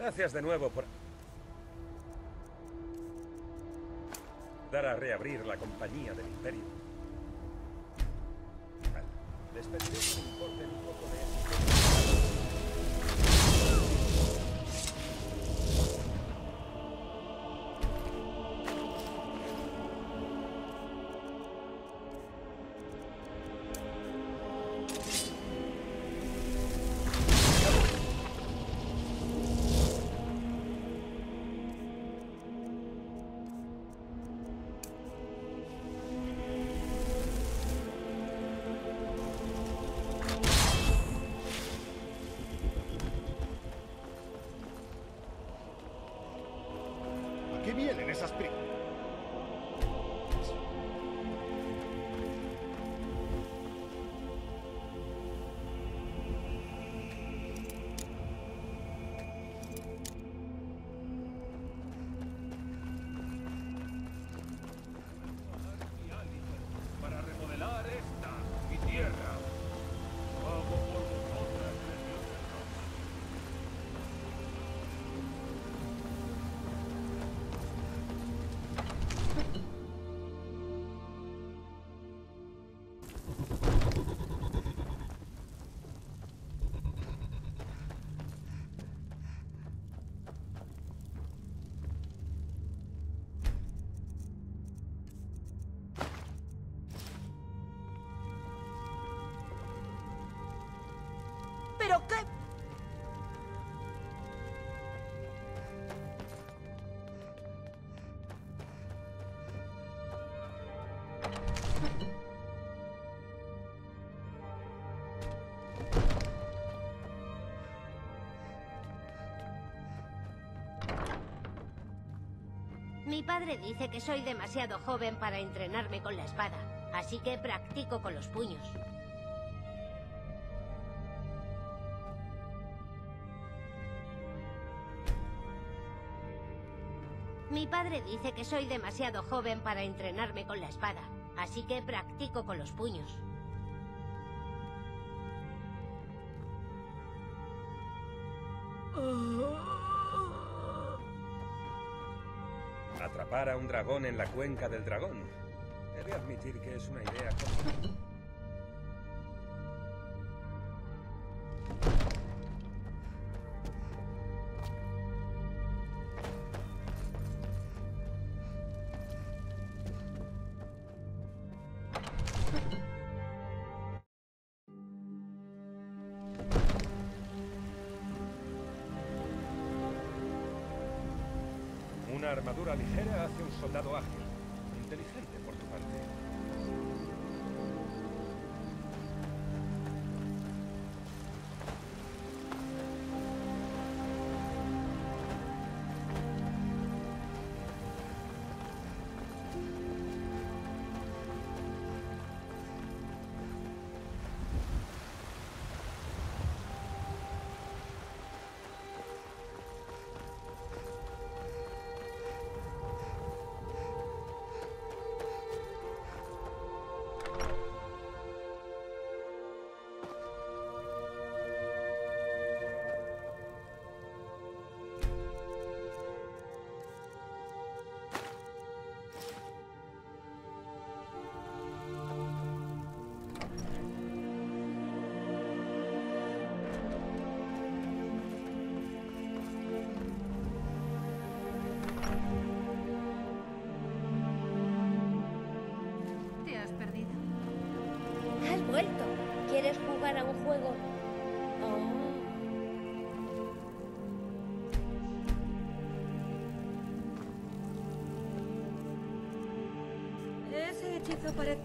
Gracias de nuevo por dar a reabrir la compañía del Imperio. Vale. Les pediré que me importen un poco de eso. ¿A qué vienen esas pri... Para remodelar esta, mi tierra. Vamos por vosotras, ¿Pero qué? Mi padre dice que soy demasiado joven para entrenarme con la espada, así que practico con los puños. Mi padre dice que soy demasiado joven para entrenarme con la espada, así que practico con los puños. Atrapar a un dragón en la cuenca del dragón. He de admitir que es una idea cómoda. Una armadura ligera hace un soldado ágil. Inteligente por tu parte. ¿Te has perdido? ¿Has vuelto? ¿Quieres jugar a un juego? Oh. Ese hechizo parece...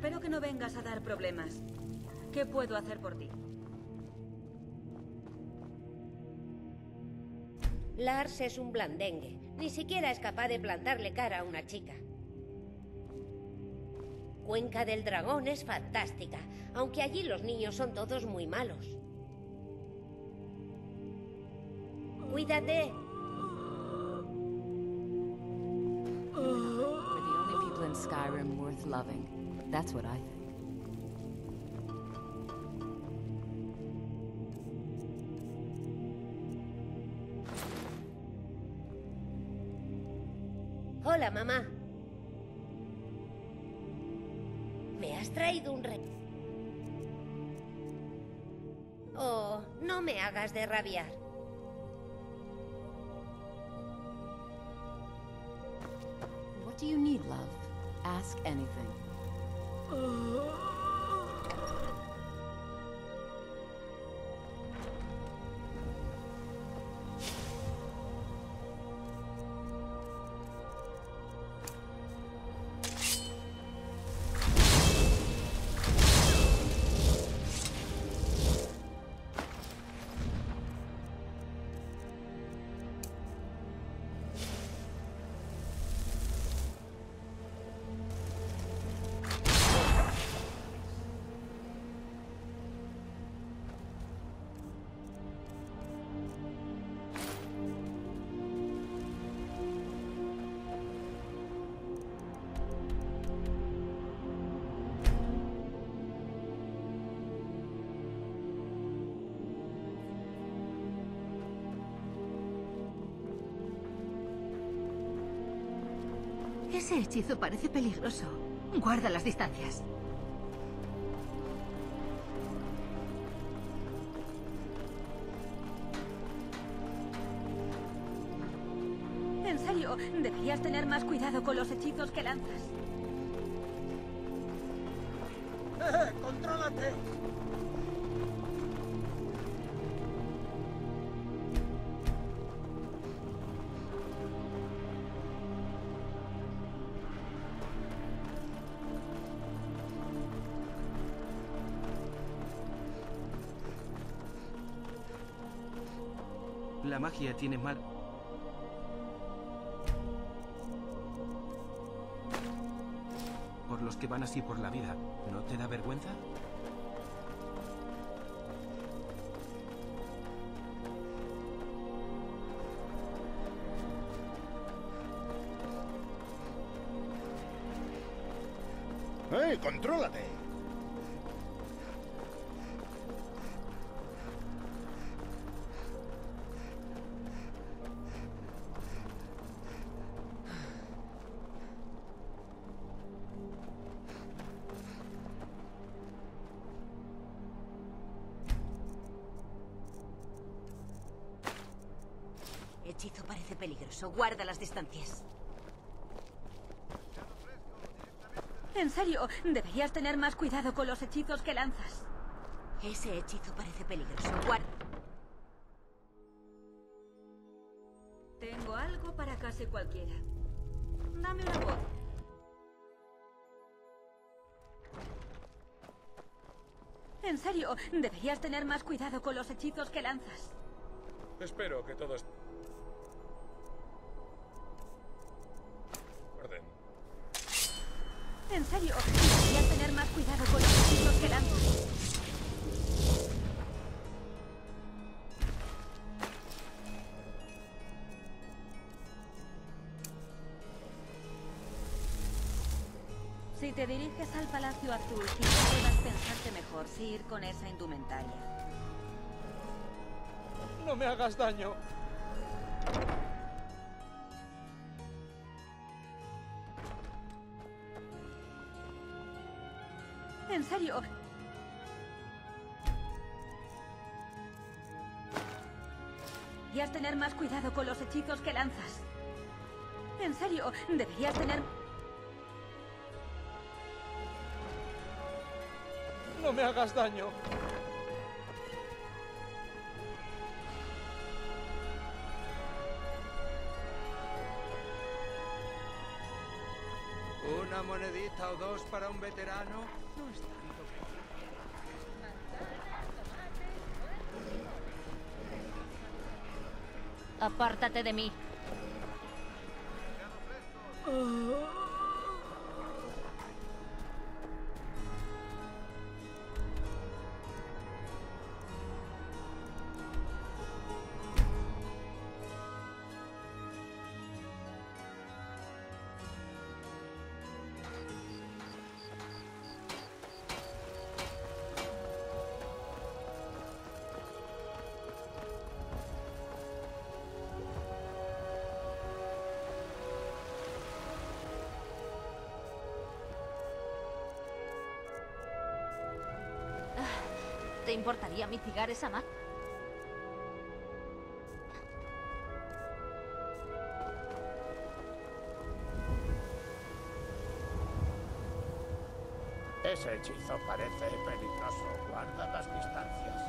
Espero que no vengas a dar problemas. ¿Qué puedo hacer por ti? Lars es un blandengue. Ni siquiera es capaz de plantarle cara a una chica. Cuenca del Dragón es fantástica, aunque allí los niños son todos muy malos. ¡Cuídate! We're the only people in Skyrim worth loving. That's what I think. Hola, mamá. ¿Me has traído un Oh, no me hagas de rabiar. What do you need, love? Ask anything. Ese hechizo parece peligroso. Guarda las distancias. En serio, deberías tener más cuidado con los hechizos que lanzas. ¡Contrólate! La magia tiene mal... Por los que van así por la vida, ¿no te da vergüenza? ¡Contrólate! Hechizo parece peligroso. Guarda las distancias. En serio, deberías tener más cuidado con los hechizos que lanzas. Ese hechizo parece peligroso. Guarda. Tengo algo para casi cualquiera. Dame una voz. En serio, deberías tener más cuidado con los hechizos que lanzas. Espero que todo esté... Orden. En serio, deberías tener más cuidado con los hechizos que lanzas. Si te diriges al Palacio Azul, quizás puedas pensarte mejor si ir con esa indumentaria. ¡No me hagas daño! En serio. Deberías tener más cuidado con los hechizos que lanzas. En serio, deberías tener... ¡No me hagas daño! Una monedita o dos para un veterano no es tanto. Apártate de mí. ¿Te importaría mitigar esa magia? Ese hechizo parece peligroso. Guarda las distancias.